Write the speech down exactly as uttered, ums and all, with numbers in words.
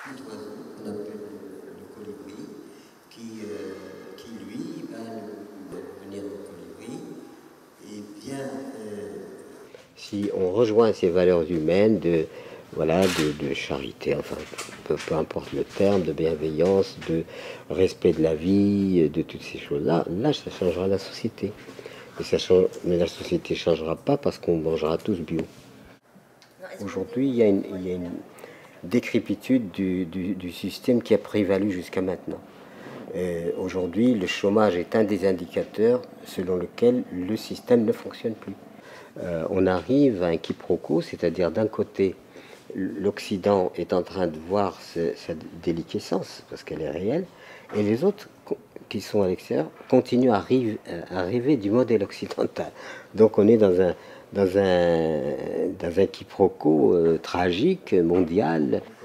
petit oiseau qu'on appelle le, le colibri, qui, euh, qui lui, ben, le venir du colibri, et bien, euh, si on rejoint ces valeurs humaines de, voilà, de, de charité, enfin, peu, peu importe le terme, de bienveillance, de respect de la vie, de toutes ces choses-là, là, ça changera la société. Et ça change, mais la société ne changera pas parce qu'on mangera tous bio. Aujourd'hui, il y a une, il y a une décrépitude du, du, du système qui a prévalu jusqu'à maintenant. Euh, Aujourd'hui, le chômage est un des indicateurs selon lequel le système ne fonctionne plus. Euh, on arrive à un quiproquo, c'est-à-dire d'un côté, l'Occident est en train de voir ce, sa déliquescence, parce qu'elle est réelle, et les autres qui sont à l'extérieur continuent à, rive, à rêver du modèle occidental. Donc on est dans un, dans un, dans un quiproquo euh, tragique, mondial.